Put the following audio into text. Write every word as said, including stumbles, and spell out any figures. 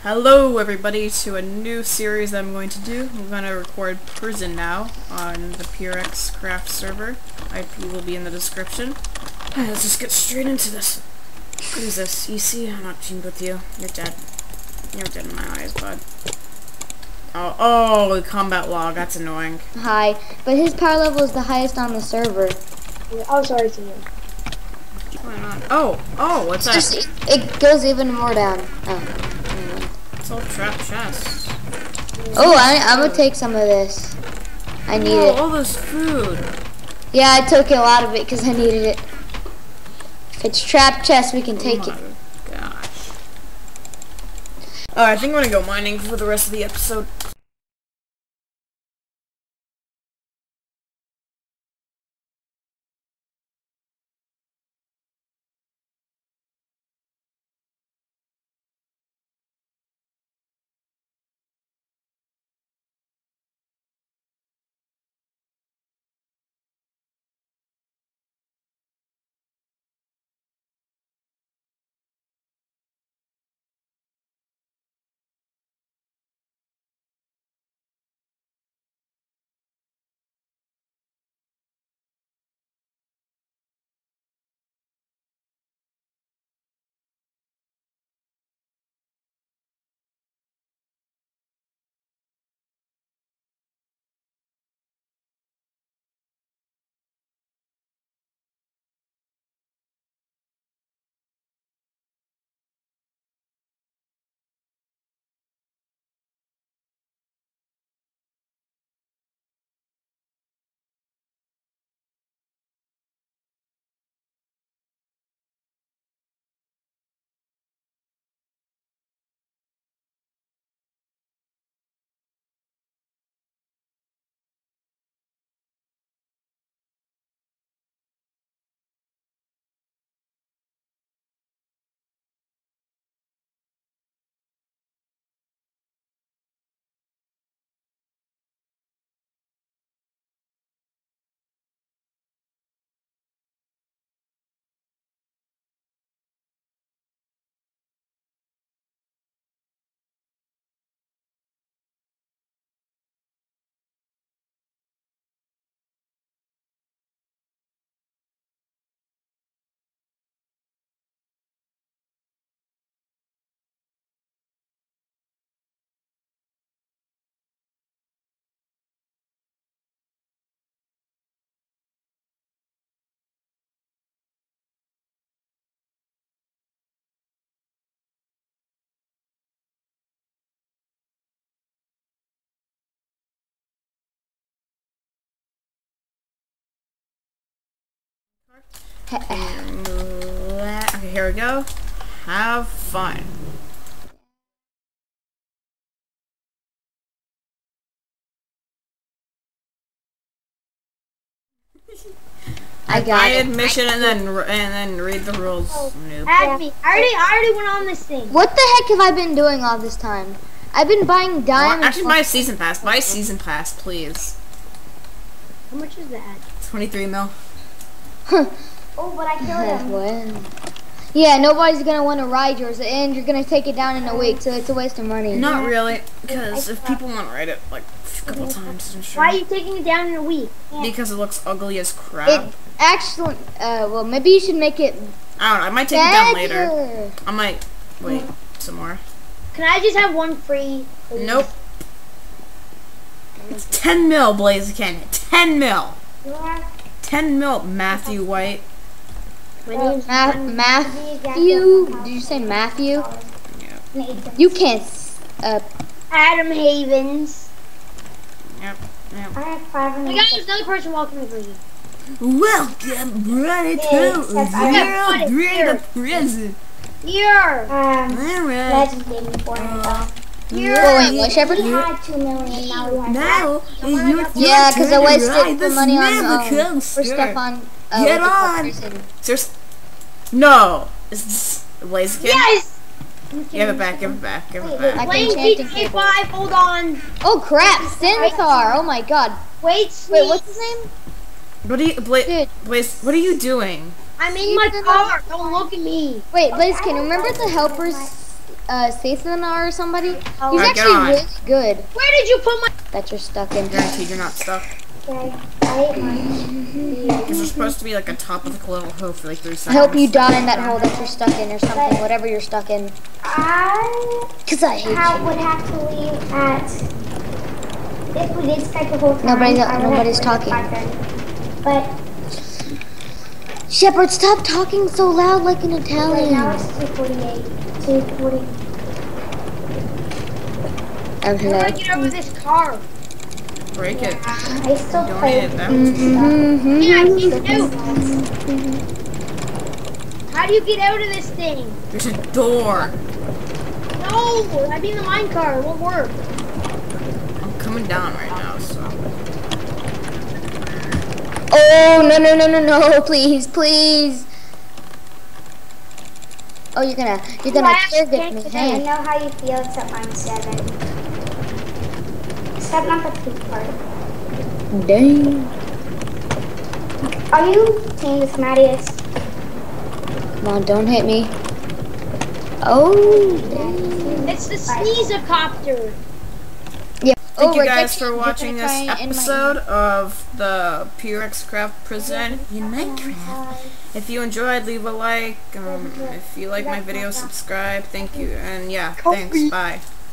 Hello everybody to a new series I'm going to do. I'm going to record Prison now on the P R X Craft server. I P will be in the description. Alright, let's just get straight into this. What is this? E C? I'm not teamed with you. You're dead. You're dead in my eyes, bud. Oh, oh, combat log. That's annoying. High, but his power level is the highest on the server. Yeah, oh, sorry, Tina. What's going on? Oh, oh, what's that? Just, it goes even more down. Oh. It's all trap chests. Oh, I, I'm gonna take some of this. I need oh, it. all this food. Yeah, I took a lot of it because I needed it. If it's trap chest, we can take oh it. Gosh. Alright, I think I'm gonna go mining for the rest of the episode. Okay, here we go. Have fun. I got Buy it. admission and then and then read the rules. Oh, Noob. add me. I already, I already went on this thing. What the heck have I been doing all this time? I've been buying diamonds. Well, actually, buy a season pass. Buy a season pass, please. How much is that? Twenty-three mil. Oh, but I killed him. Yeah, nobody's gonna want to ride yours, and you're gonna take it down in a week, so it's a waste of money. Not really, because if people want to ride it like a couple times, I'm sure. Why are you taking it down in a week? Because it looks ugly as crap. It actually, uh, well, maybe you should make it. I don't know. I might take better. it down later. I might wait some more. Can I just have one free? Please? Nope. It's ten mil, Blaziken. Ten mil. Ten mil, Matthew White. My name's Ma Matthew. Did you say Matthew? Yeah. You can't. Uh, Adam Havens. Yep. Yep. I have five hundred. We got another person walking over you. Welcome, brother, to Zero Grade Prison. Here. Um, Alright. Legend gave me four hundred dollars. Here. oh, wait, what, Shepard? We had two million, now we have Now is your Yeah, because I turn to wasted ride the the money on um, for Snev-A-Coaster. stuff on. Uh, Get what they call on. prison. Seriously? No. Is this Blaziken? Yes. Give it back, give it back, give it Wait, back. I Playing can G change T A five. Hold on. Oh crap, Centaur! Oh my god. Wait, Wait, what's his name? What are you, Bla Dude. Blaze, what are you doing? I'm in my car. Don't look at me. Wait, Blaze, can you remember the helpers uh, Sathan or somebody. He's Alright, get actually on. really good. Where did you put my? That you're stuck in. Guaranteed you're not stuck. Okay. I ate mine. Because you're supposed to be like a top of the little hole for like three I seconds. hope you die in that hole that you're stuck in or something, whatever you're stuck in. I Cause I hate ha- you. would have to leave at. If we did Skype the whole time, Nobody's- I would have nobody's to leave at talking. five thirty. But Shepard, stop talking so loud like an right Italian. now it's two forty-eight. two forty. Um, How do hello. I get over this car? Break it. I still Donate play. it. That Mm-hmm. Yeah, I can't out. How do you get out of this thing? There's a door. No, I mean the mine car. It won't work. I'm coming down right now, so. Oh, no, no, no, no, no, please, please. Oh, you're gonna, you're gonna Last target tank me, is I hey. know how you feel except mine seven. Except not the poop part. Dang. Are you team with Mattias? Come on, don't hit me. Oh, dang. It's the Snev-A-Coaster. Yeah. Thank oh, you we're guys gonna- for we're watching gonna this try and end my- episode of the P R X Craft Present in Minecraft. If you enjoyed, leave a like. Um, if you like my video, subscribe. Thank you. And yeah, thanks. Bye.